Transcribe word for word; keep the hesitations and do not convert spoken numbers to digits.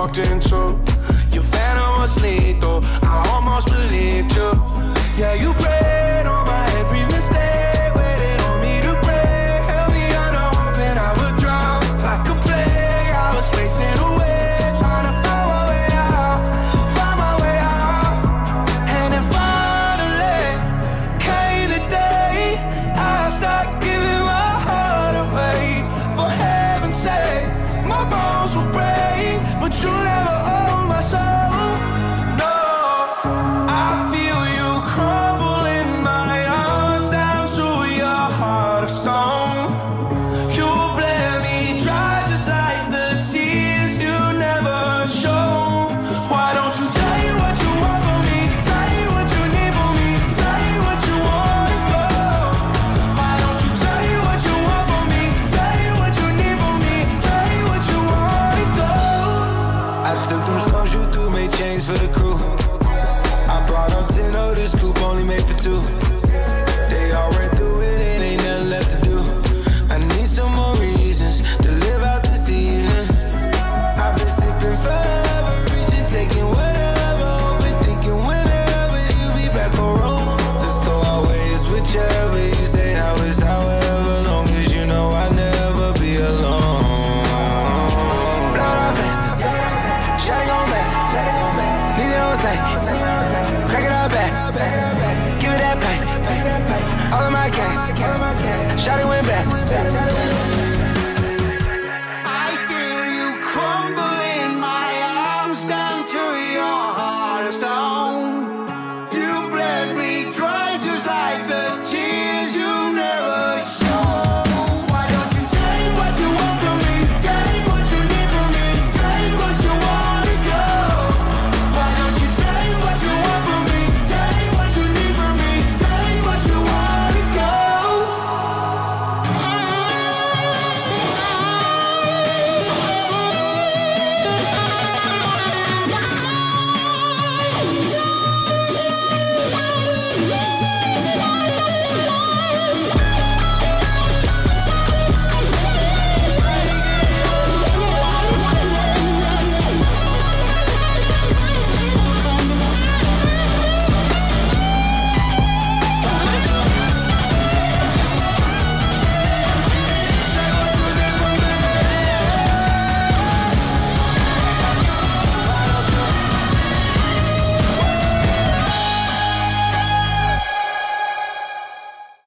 walked into. Your venom was lethal, I almost believed you. Yeah, you prayed on my every mistake, waited on me to break. Held me under, hoping I would drown like a plague. I was racing away, trying to find my way out, find my way out. And then finally came the day I stopped giving my heart away. For heaven's sake, my bones will break, but you never